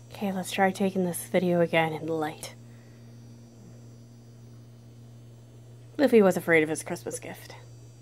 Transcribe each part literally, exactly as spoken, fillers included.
Okay, let's try taking this video again in the light. Luffy was afraid of his Christmas gift.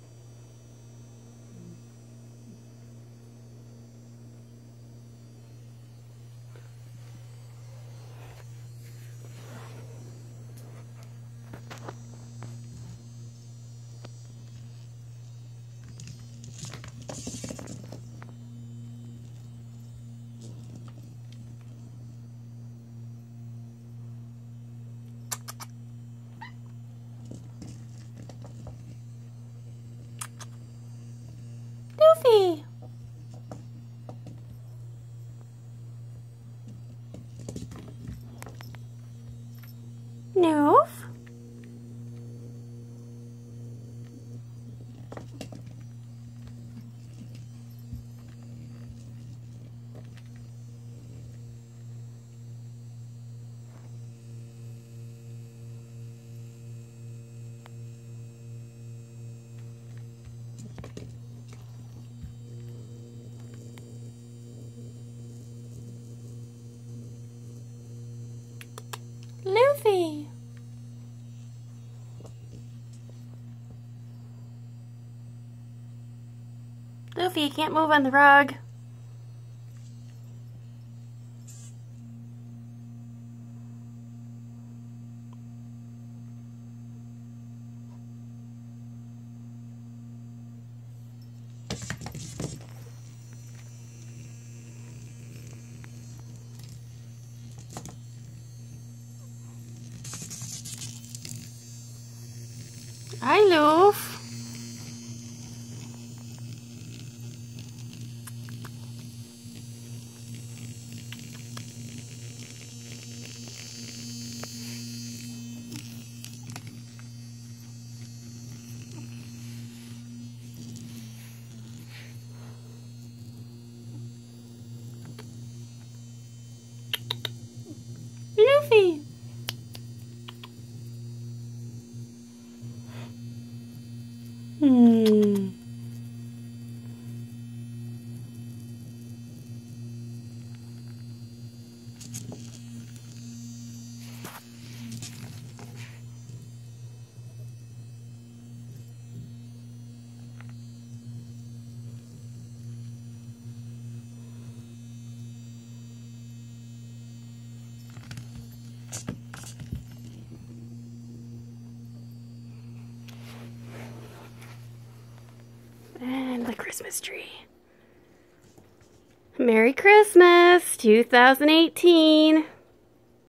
Luffy! Noof? Luffy! Luffy, you can't move on the rug. Hi, Luff. Luffy. Hmm. And the Christmas tree. Merry Christmas, two thousand eighteen.